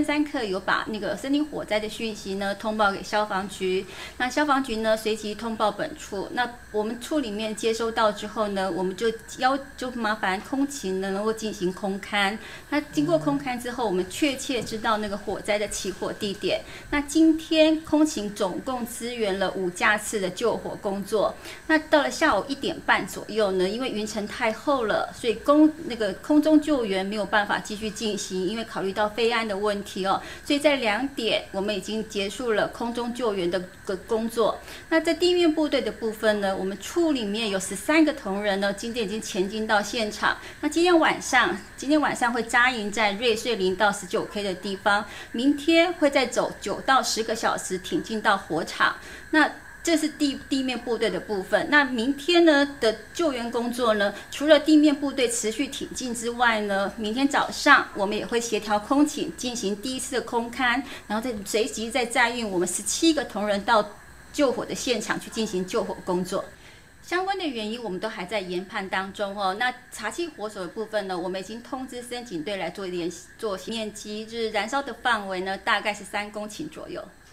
3刻有把那个森林火灾的讯息呢通报给消防局，那消防局呢随即通报本处，那我们处里面接收到之后呢，我们就麻烦空勤呢能够进行空勘。那经过空勘之后，我们确切知道那个火灾的起火地点。那今天空勤总共支援了5架次的救火工作。那到了下午1点半左右呢，因为云层太厚了，所以空中救援没有办法继续进行，因为考虑到飞安的问题哦，所以在2点我们已经结束了空中救援的工作。那在地面部队的部分呢，我们处里面有13个同仁呢，今天已经前进到现场。那今天晚上会扎营在瑞穗0到19K 的地方，明天会再走9到10个小时挺进到火场。那这是地面部队的部分。那明天呢的救援工作呢，除了地面部队持续挺进之外呢，明天早上我们也会协调空勤进行第1次的空勘，然后再随即再载运我们17个同仁到救火的现场去进行救火工作。相关的原因我们都还在研判当中哦。那查缉火手的部分呢，我们已经通知森警队来做面积，就是燃烧的范围呢大概是3公顷左右。